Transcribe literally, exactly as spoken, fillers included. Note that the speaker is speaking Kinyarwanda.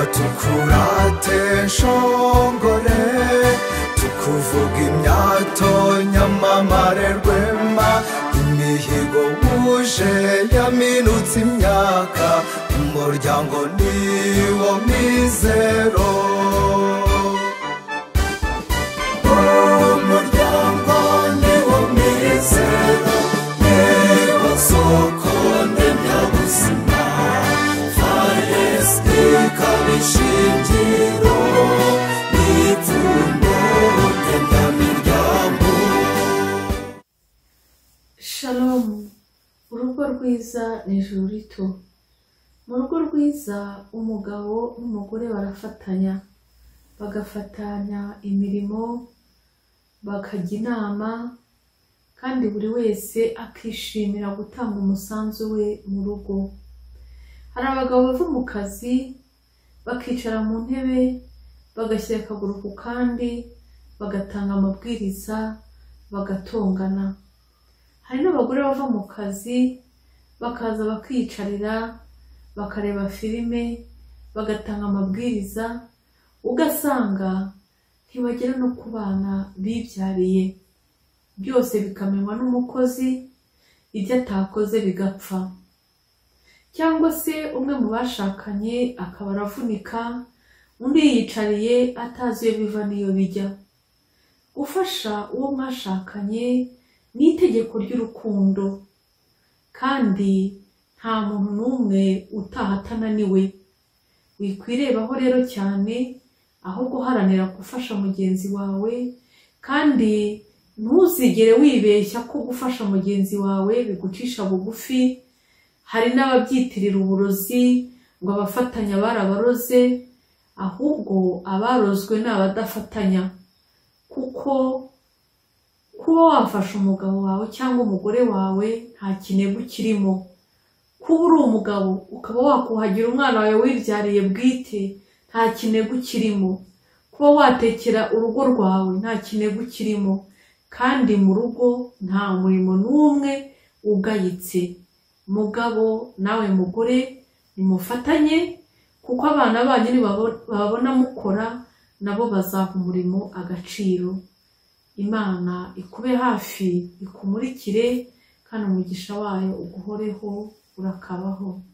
tukurate nshongore tukuvuga imyato nyamamare rwema imihigo wuje yaminutse imyaka umuryango niwo mizero umuryango niwo mizero niwo soko ndemyabuzima faresite kabishingiro n'ipfundo ndemyamiryango. Shalom. Urugo rwiza ni ijuru rito. Mu rugo rwiza umugabo n'umugore barafatanya, bagafatanya imirimo, bakajya inama, kandi buri wese akishimira gutanga umusanzu we mu rugo. Hari abagabo bava mu kazi bakicara mu ntebe bagashyira akaguru ku kandi bagatanga amabwiriza bagatongana. Hari n'abagore bava mu kazi bakaza bakiyicarira bakareba filime bagatanga amabwiriza, ugasanga ntibagera no ku bana bibyariye, byose bikamenywa n'umukozi, ibyo atakoze bigapfa. Cyangwa se umwe mu bashakanye akaba aravunika, undi yiyicariye atazi iyo biva n'iyo bijya. Gufasha uwo mwashakanye ni itegeko ry'urukundo, kandi nta muntu n'umwe utaha atananiwe. Wikwirebaho rero cyane, aho guharanira gufasha mugenzi wawe, kandi ntuzigere wibeshya ko gufasha mugenzi wawe bigucisha bugufi. Hari n'ababyitirira uburozi ngo abafatanya barabaroze, ahubwo abarozwe ni abadafatanya. Kuko kuba wafasha umugabo wawe cyangwa umugore wawe nta kinegu kirimo. Kuba uri umugabo ukaba wakuhagira umwana wawe wibyariye bwite nta kinegu kirimo. Kuba watekera urugo rwawe nta kinegu kirimo. Kandi mu rugo nta murimo n'umwe ugayitse. Mugabo nawe mugore nimufatanye, kuko abana banyu nibabona mukora nabo bazaha umurimo agaciro. Imana ikube hafi ikumurikire, kandi umugisha wayo uguhoreho urakabaho.